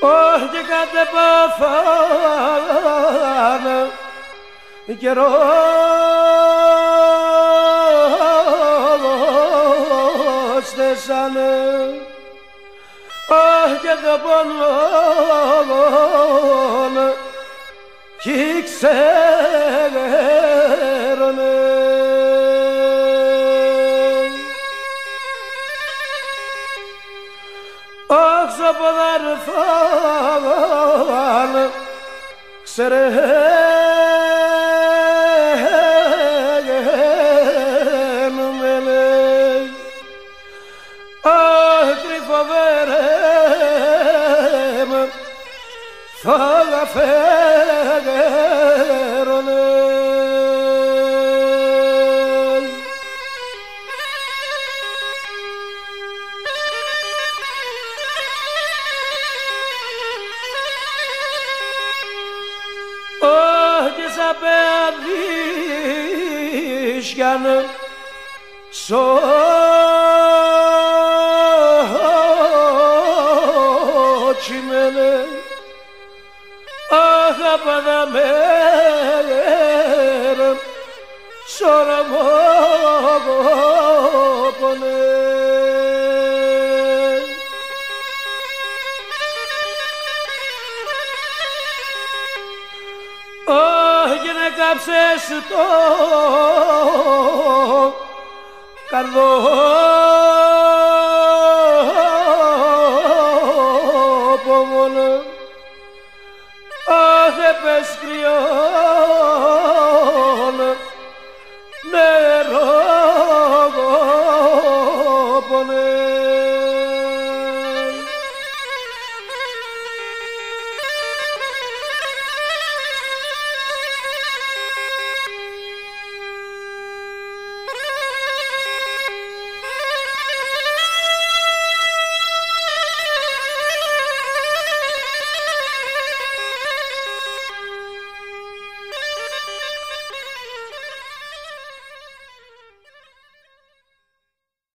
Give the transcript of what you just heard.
όχι και κατεπάθανε καιρός θέσανε, όχι και το πονάνε κι ξέρουνε. Όχι στο ποδαρφάνε ξέρουμε, λέει, όχι κρυφοβέρεμε θα φέρουνε. Όχι σαν παιδίσκιαν σώτσιμενε, αχ απαδαμέρε σωρομόπονε. Όχι να κάψες το καρδόπομονο, όχι πες κρυόν νερό